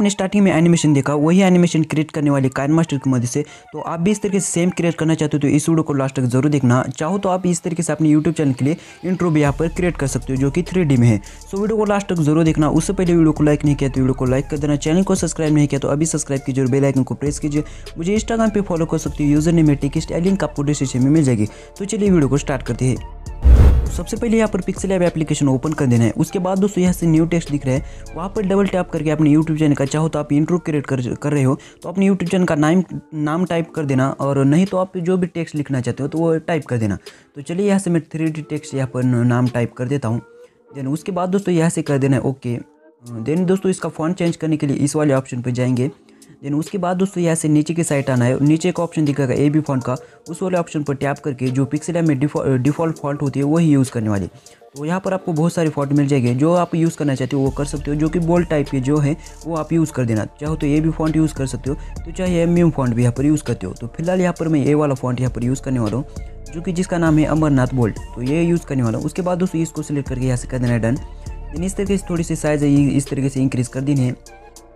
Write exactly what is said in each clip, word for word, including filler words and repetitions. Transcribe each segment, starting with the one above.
आपने स्टार्टिंग में एनिमेशन देखा वही एनिमेशन क्रिएट करने वाले काइनमास्टर की मदद से, तो आप भी इस तरीके से सेम क्रिएट करना चाहते हो तो इस वीडियो को लास्ट तक जरूर देखना। चाहो तो आप इस तरीके से अपने यूट्यूब चैनल के लिए इंट्रो भी यहाँ पर क्रिएट कर सकते हो जो कि थ्री डी में है। सो वीडियो को लास्ट तक जरूर देखना। उससे पहले वीडियो को लाइक नहीं किया तो वीडियो को लाइक कर देना, चैनल को सब्सक्राइब नहीं किया तो अभी सब्सक्राइब कीजिए और बेल आइकन को प्रेस कीजिए। मुझे इंस्टाग्राम पे फॉलो कर सकते हो, यूजर नेम है टेक्स्ट, लिंक आपको डिस्क्रिप्शन में मिल जाएगी। तो चलिए वीडियो को स्टार्ट करते हैं। सबसे पहले यहाँ पर पिक्सेल लैब एप्लीकेशन ओपन कर देना है। उसके बाद दोस्तों यहाँ से न्यू टेक्स्ट दिख रहा है, वहाँ पर डबल टैप करके अपने यूट्यूब चैनल का, चाहो तो आप इंट्रो क्रिएट कर कर रहे हो तो अपने यूट्यूब चैनल का नाम नाम टाइप कर देना, और नहीं तो आप जो भी टेक्स्ट लिखना चाहते हो तो वो टाइप कर देना। तो चलिए यहाँ से मैं थ्री डी टेक्स्ट यहाँ पर नाम टाइप कर देता हूँ। देन उसके बाद दोस्तों यहाँ से कर देना है ओके। देन दोस्तों इसका फॉन्ट चेंज करने के लिए इस वाले ऑप्शन पर जाएंगे। देन उसके बाद दोस्तों यहाँ से नीचे की साइड आना है, नीचे एक ऑप्शन दिखेगा ए बी फॉन्ट का, उस वाले ऑप्शन पर टैप करके जो पिक्सेल लैब में डिफ़ॉल्ट फॉन्ट होती है वही यूज़ करने वाली। तो यहाँ पर आपको बहुत सारे फॉन्ट मिल जाएंगे, जो आप यूज़ करना चाहते हो वो कर सकते हो। जो कि बोल्ड टाइप के जो है वो आप यूज़ कर देना, चाहो तो ए बी फॉन्ट यूज़ कर सकते हो, तो चाहे एम यू फॉन्ट भी यहाँ पर यूज़ करते हो। तो फिलहाल यहाँ पर मैं ए वाला फॉन्ट यहाँ पर यूज़ करने वाला हूँ, जो कि जिसका नाम है अमरनाथ बोल्ड, तो ये यूज़ करने वाला हूँ। उसके बाद दोस्तों इसको सिलेक्ट करके यहाँ से कर देना है डन। देन इस तरीके से थोड़ी सी साइज़ है इस तरीके से इंक्रीज़ कर देनी है।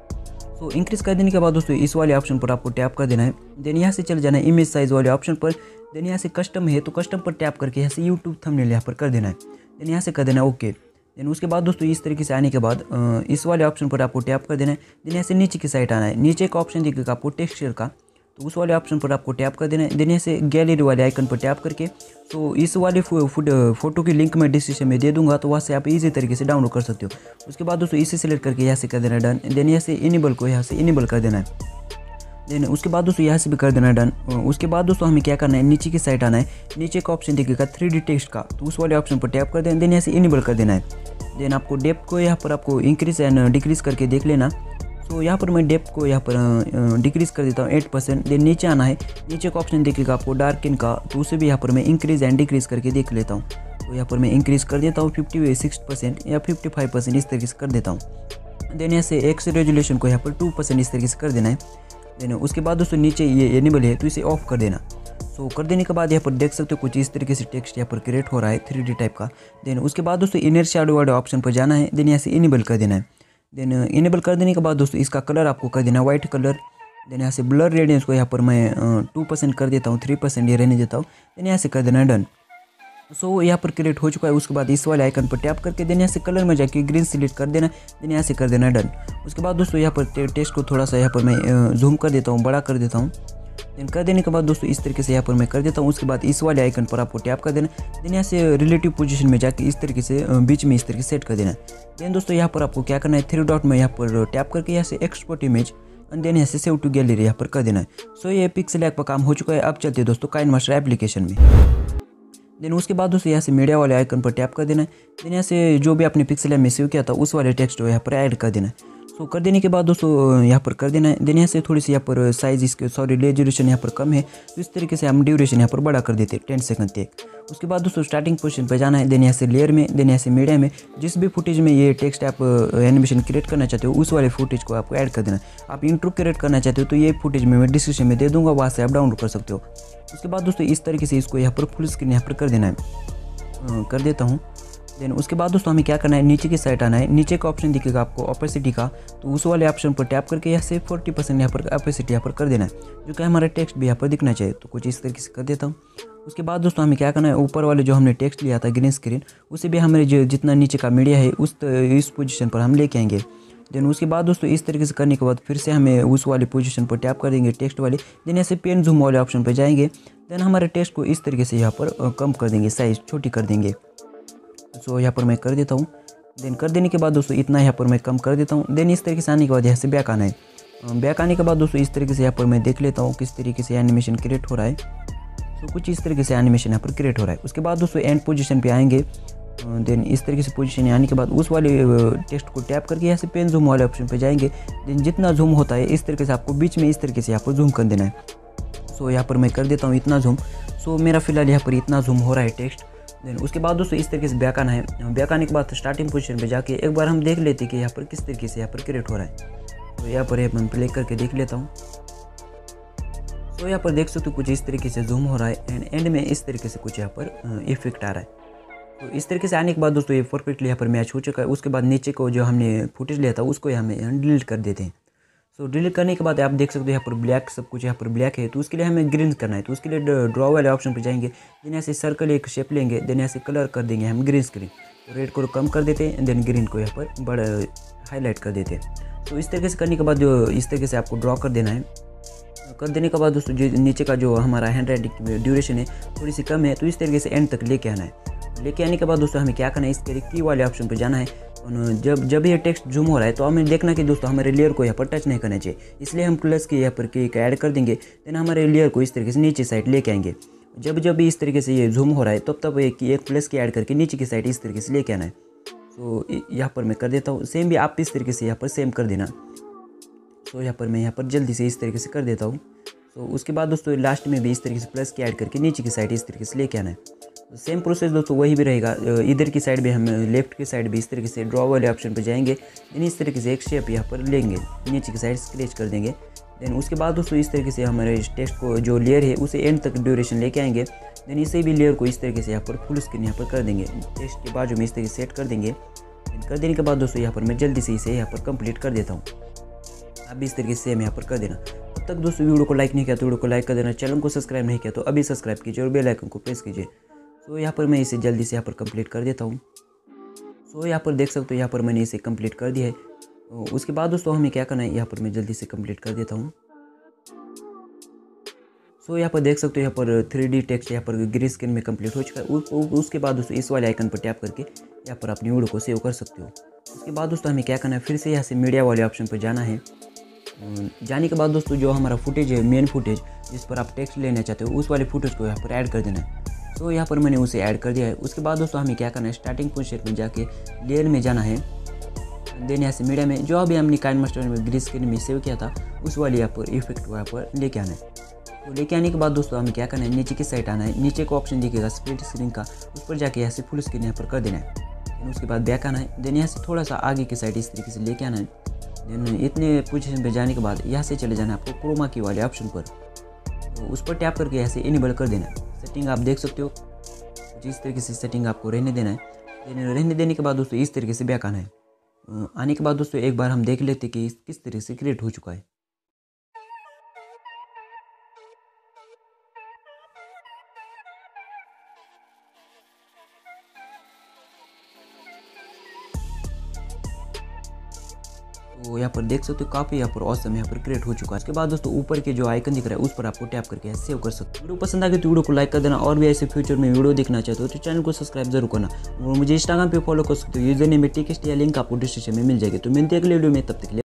तो इंक्रीज़ कर देने के बाद दोस्तों इस वाले ऑप्शन पर आपको टैप कर देना है। देन यहाँ से चले जाना है इमेज साइज़ वाले ऑप्शन पर। देन यहाँ से कस्टम है तो कस्टम पर टैप करके यहाँ से यूट्यूब थंबनेल यहाँ पर कर देना है। देन यहाँ से कर देना है ओके। देन उसके बाद दोस्तों इस तरीके से आने के बाद इस वाले ऑप्शन पर आपको टैप कर देना है। देन यहाँ से नीचे की साइड आना है, नीचे एक ऑप्शन दिखेगा आपको टेक्सचर का, तो उस वाले ऑप्शन पर आपको टैप कर देना है। देन यहाँ से गैलरी वाले आइकन पर टैप करके, तो इस वाले फोटो की लिंक मैं डिस्क्रिप्शन में दे दूंगा, तो वहाँ से आप इजी तरीके से डाउनलोड कर सकते हो। उसके बाद दोस्तों इसे सिलेक्ट करके यहाँ से कर देना डन। देन यहाँ से इनेबल को यहाँ से इनेबल कर देना है। देन उसके बाद दोस्तों यहाँ से भी कर देना डन। उसके बाद दोस्तों हमें क्या करना है, नीचे की साइड आना है, नीचे एक ऑप्शन दिखेगा थ्री डी टेक्स्ट का, तो उस वाले ऑप्शन पर टैप कर देना। देन यहाँ से इनेबल कर देना है। देन आपको डेप्थ को यहाँ पर आपको इंक्रीज एंड डिक्रीज करके देख लेना। तो यहाँ पर मैं डेप्थ को यहाँ पर डिक्रीज़ कर देता हूँ एट परसेंट। देन नीचे आना है, नीचे का ऑप्शन दिखेगा आपको डार्किन का, तो उसे भी यहाँ पर मैं इंक्रीज़ एंड डिक्रीज़ करके देख लेता हूँ। तो यहाँ पर मैं इंक्रीज़ कर देता हूँ फिफ्टी सिक्स परसेंट या फिफ्टी फाइव परसेंट इस तरीके से कर देता हूँ। देन यहाँ से एक्स रेजोल्यूशन को यहाँ पर टू परसेंट इस तरीके से कर देना है। देन उसके बाद दोस्तों नीचे ये एनेबल है तो इसे ऑफ कर देना। सो कर देने के बाद यहाँ पर देख सकते हो कुछ इस तरीके से टेक्स्ट यहाँ पर क्रिएट हो रहा है थ्री डी टाइप का। देन उसके बाद दोस्तों इनर शैडो वाले ऑप्शन पर जाना है। देन यहाँ से इनेबल कर देना है। देन इनेबल कर देने के बाद दोस्तों इसका कलर आपको कर देना है वाइट कलर। देन यहाँ से ब्लर रेडियंस को यहाँ पर मैं टू परसेंट कर देता हूँ, थ्री परसेंट ये रहने देता हूँ। देन यहाँ से कर देना है डन। सो यहाँ पर क्रिएट हो चुका है। उसके बाद इस वाले आइकन पर टैप करके देन यहाँ से कलर में जाके ग्रीन सिलेक्ट कर देना। देन यहाँ से कर देना है डन। उसके बाद दोस्तों यहाँ पर टेक्स्ट को थोड़ा सा यहाँ पर मैं जूम कर देता हूँ, बड़ा कर देता हूँ। देन कर देने के बाद दोस्तों इस तरीके से यहाँ पर मैं कर देता हूँ। उसके बाद इस वाले आइकन पर आपको टैप कर देना। देन यहाँ से रिलेटिव पोजीशन में जाके इस तरीके से बीच में इस तरीके से सेट कर देना। देन दोस्तों यहाँ पर आपको क्या करना है, थ्री डॉट में यहाँ पर टैप करके यहाँ से एक्सपोर्ट इमेज एंड देन यहाँ से सेव टू गैलरी यहाँ पर कर देना है। सो ये पिक्सेल लैब का काम हो चुका है। अब चलते हैं दोस्तों काइनमास्टर एप्लीकेशन में। देन उसके बाद दोस्तों यहाँ से मीडिया वाले आइकन पर टैप कर देना है। देन यहाँ से जो भी आपने पिक्सेल लैब में सेव किया था उस वाले टेक्स्ट को यहाँ पर ऐड कर देना है। सो कर देने के बाद दोस्तों यहाँ पर कर देना है। देन यहाँ से थोड़ी सी यहाँ पर साइज़ इसके सॉरी रेजोल्यूशन यहाँ पर कम है, तो इस तरीके से हम ड्यूरेशन यहाँ पर बड़ा कर देते हैं टेन सेकंड तक। उसके बाद दोस्तों स्टार्टिंग पोजीशन पर जाना है। देन यहाँ से लेयर में, देन यहाँ से मीडिया में, जिस भी फुटेज में ये टेक्स्ट आप एनिमेशन क्रिएट करना चाहते हो उस वाले फुटेज को आपको ऐड कर देना। आप इंट्रो क्रिएट करना चाहते हो तो ये फुटेज में मैं डिस्क्रिप्शन में दे दूँगा, वहाँ से आप डाउनलोड कर सकते हो। उसके बाद दोस्तों इस तरीके से इसको यहाँ पर फुल स्क्रीन यहाँ पर कर देना है, कर देता हूँ। देन उसके बाद दोस्तों हमें क्या करना है, नीचे की साइड आना है, नीचे का ऑप्शन दिखेगा आपको ऑपेसिटी का, तो उस वाले ऑप्शन पर टैप करके यहाँ से फोर्टी परसेंट यहाँ पर ऑपेसिटी यहाँ पर कर देना है, जो कि हमारा टेक्स्ट भी यहाँ पर दिखना चाहिए। तो कुछ इस तरीके से कर देता हूँ। उसके बाद दोस्तों हमें क्या करना है, ऊपर वाले जो हमने टेक्स्ट लिया था ग्रीन स्क्रीन, उसे भी हमारे जो जितना नीचे का मीडिया है उस इस पोजीशन पर हम लेके आएंगे। देन उसके बाद दोस्तों इस तरीके से करने के बाद फिर से हमें उस वाले पोजीशन पर टैप कर देंगे टेक्स्ट वाले। देन ऐसे पेन जूम वाले ऑप्शन पर जाएंगे। देन हमारे टेक्स्ट को इस तरीके से यहाँ पर कम कर देंगे, साइज़ छोटी कर देंगे। सो यहाँ पर मैं कर देता हूँ। देन कर देने के बाद दोस्तों इतना यहाँ पर मैं कम कर देता हूँ। देन इस तरीके से आने के बाद यहाँ से बैक आना है। बैक आने के बाद दोस्तों इस तरीके से यहाँ पर मैं देख लेता हूँ किस तरीके से एनिमेशन क्रिएट हो रहा है। सो कुछ इस तरीके से एनिमेशन यहाँ पर क्रिएट हो रहा है। उसके बाद दोस्तों एंड पोजीशन पे आएंगे। देन इस तरीके से पोजीशन आने के बाद उस वाले टेक्स्ट को टैप करके यहाँ से पेन जूम वाले ऑप्शन पे जाएंगे। देन जितना जूम होता है इस तरीके से आपको बीच में इस तरीके से यहाँ पर जूम कर देना है। सो यहाँ पर मैं कर देता हूँ इतना जूम। सो मेरा फिलहाल यहाँ पर इतना जूम हो रहा है टेक्स्ट। देन उसके बाद दोस्तों इस तरीके से बैक आना है। बैक आने के बाद स्टार्टिंग पोजीशन पे जाके एक बार हम देख लेते हैं कि यहाँ पर किस तरीके से यहाँ पर क्रिएट हो रहा है। तो यहाँ पर मैं प्ले करके देख लेता हूँ। तो यहाँ पर देख सकते हो कुछ इस तरीके से जूम हो रहा है एंड एंड में इस तरीके से कुछ यहाँ पर इफेक्ट आ रहा है। तो इस तरीके से आने के बाद दोस्तों ये परफेक्टली यहाँ पर मैच हो चुका है। उसके बाद नीचे को जो हमने फुटेज लिया था उसको हमें डिलीट कर देते हैं। सो डिलीट करने के बाद आप देख सकते हो यहाँ पर ब्लैक सब कुछ यहाँ पर ब्लैक है, तो उसके लिए हमें ग्रीन करना है। तो उसके लिए ड्रॉ वाले ऑप्शन पर जाएंगे, देन यहाँ से सर्कल एक शेप लेंगे, देन यहाँ से कलर कर देंगे हम ग्रीन स्क्रीन। तो रेड को कम कर देते हैं, देन ग्रीन को यहाँ पर बड़ा हाईलाइट कर देते हैं। तो इस तरीके से करने के बाद जो इस तरीके से आपको ड्रॉ कर देना है। कर देने के बाद दोस्तों जो नीचे का जो हमारा हैंड राइटिंग की ड्यूरेशन है थोड़ी सी कम है, तो इस तरीके से एंड तक लेके आना है। लेके आने के बाद दोस्तों हमें क्या करना है, इसके लिए की वाले ऑप्शन पर जाना है। जब जब ये टेक्स्ट जूम हो रहा है तो हमें देखना कि दोस्तों हमारे लेयर को यहाँ पर टच नहीं करना चाहिए, इसलिए हम प्लस के यहाँ पर की ऐड कर देंगे। देन हमारे लेयर को इस तरीके से नीचे साइड लेके आएंगे। जब जब भी इस तरीके से ये जूम हो रहा है तब तब एक एक प्लस की ऐड करके नीचे की साइड इस तरीके से लेके आना है। तो यहाँ पर मैं कर देता हूँ, सेम भी आप इस तरीके से यहाँ पर सेम कर देना। तो यहाँ पर मैं यहाँ पर जल्दी से इस तरीके से कर देता हूँ। तो उसके बाद दोस्तों लास्ट में भी इस तरीके से प्लस की ऐड करके नीचे की साइड इस तरीके से लेके आना है। तो सेम प्रोसेस दोस्तों वही भी रहेगा। इधर की साइड भी हम लेफ्ट की साइड भी इस तरीके से ड्रॉ वाले ऑप्शन पर जाएंगे, देन इस तरीके से एक शेप यहाँ पर लेंगे, नीचे की साइड स्क्रैच कर देंगे। देन उसके बाद दोस्तों इस तरीके से हमारे टेक्स्ट को जो लेयर है उसे एंड तक ड्यूरेशन लेके आएंगे। देन इसे भी लेयर को इस तरीके से यहाँ पर फुल स्क्रीन यहाँ पर कर देंगे, टेक्स्ट के बाजू में इस तरीके से सेट कर देंगे। कर देने के बाद दोस्तों यहाँ पर मैं जल्दी से इसे यहाँ पर कंप्लीट कर देता हूँ। आप भी इस तरीके से सेम यहाँ पर कर देना। तब तक दोस्तों वीडियो को लाइक नहीं किया तो वीडियो को लाइक कर देना, चैनल को सब्सक्राइब नहीं किया तो अभी सब्सक्राइब कीजिए और बेल आइकन को प्रेस कीजिए। सो यहाँ पर मैं इसे जल्दी से यहाँ पर कंप्लीट कर देता हूँ। सो यहाँ पर देख सकते हो यहाँ पर मैंने इसे कंप्लीट कर दिया है। तो उसके बाद दोस्तों हमें क्या करना है, यहाँ पर मैं जल्दी से कंप्लीट कर देता हूँ। सो यहाँ पर देख सकते हो यहाँ पर थ्री डी टेक्स्ट यहाँ पर ग्रे स्क्रीन में कंप्लीट हो चुका है। उ, उ, उसके बाद दोस्तों इस वाले आइकन पर टैप करके यहाँ पर अपनी वीडियो को सेव कर सकते हो। उसके बाद दोस्तों हमें क्या करना है, फिर से यहाँ से मीडिया वाले ऑप्शन पर जाना है। जाने के बाद दोस्तों जो हमारा फुटेज है, मेन फुटेज जिस पर आप टेक्स्ट लेना चाहते हो, उस वाले फुटेज को यहाँ पर ऐड कर देना है। तो यहाँ पर मैंने उसे ऐड कर दिया है। उसके बाद दोस्तों हमें क्या करना है, स्टार्टिंग पोजीशन में जाके लेयर में जाना है। देन यहाँ से मीडिया में जो अभी हमने काइनमास्टर में ग्रे स्क्रीन में सेव किया था उस वाले यहाँ पर इफेक्ट को यहाँ पर लेके आना है। तो लेके आने के बाद दोस्तों हमें क्या करना है, नीचे की साइड आना है। नीचे को ऑप्शन दिखेगा स्प्लिट स्क्रीन का, उस पर जाके यहाँ से फुल स्क्रीन यहाँ पर कर देना है। देन उसके बाद बैक आना है। देन यहाँ से थोड़ा सा आगे की साइड इस तरीके से लेके आना है। देन इतने पोजीशन पे जाने के बाद यहाँ से चले जाना है आपको क्रोमा की वाले ऑप्शन पर। तो उस पर टैप करके यहाँ से इनेबल कर देना है। सेटिंग आप देख सकते हो, जिस तरीके से सेटिंग आपको रहने देना है। देन रहने देने के बाद दोस्तों इस तरीके से बैक आना है। आने के बाद दोस्तों एक बार हम देख लेते कि किस तरीके से क्रिएट हो चुका है। तो यहाँ पर देख सकते हो काफ़ी यहाँ पर ऑसम यहाँ पर क्रिएट हो चुका है। उसके बाद दोस्तों ऊपर के जो आइकन दिख रहा है उस पर आपको टैप करके सेव कर सकते हो। वीडियो पसंद आ गई तो वीडियो को लाइक कर देना, और भी ऐसे फ्यूचर में वीडियो देखना चाहते हो तो चैनल को सब्सक्राइब जरूर करना, और मुझे इंस्टाग्राम पे फॉलो कर सकते हो। यूजर नेम में टेक्स्ट या लिंक आपको डिस्क्रिप्शन में मिल जाएगी। तो मिलते हैं अगले वीडियो में, तब तक के लिए।